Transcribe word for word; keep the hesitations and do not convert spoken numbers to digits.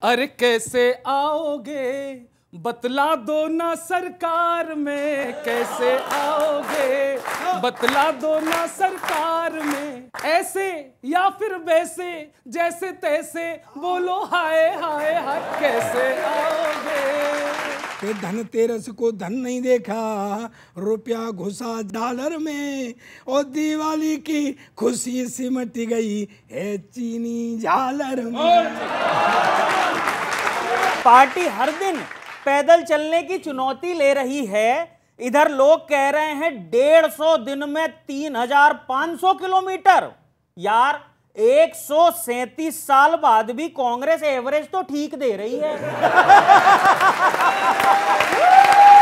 अरे कैसे आओगे बतला दो ना सरकार में, कैसे आओगे बतला दो ना सरकार में, ऐसे या फिर वैसे जैसे तैसे बोलो हाय हाय हाय, कैसे आओगे। के धनतेरस को धन नहीं देखा, रुपया घुसा डॉलर में, और दिवाली की खुशी सिमट गई है चीनी झालर में। पार्टी हर दिन पैदल चलने की चुनौती ले रही है, इधर लोग कह रहे हैं डेढ़ सौ दिन में तीन हजार पांच सौ किलोमीटर। यार एक सौ सैंतीस साल बाद भी कांग्रेस एवरेज तो ठीक दे रही है।